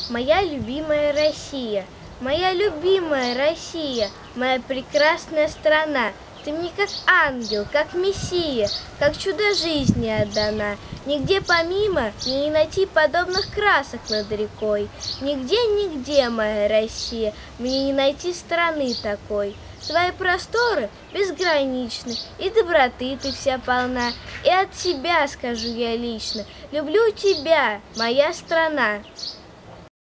моя любимая Россия, моя любимая Россия, моя прекрасная страна. Ты мне как ангел, как мессия, как чудо жизни отдана. Нигде помимо мне не найти подобных красок над рекой. Нигде, моя Россия, мне не найти страны такой. Твои просторы безграничны, и доброты ты вся полна. И от себя скажу я лично: люблю тебя, моя страна.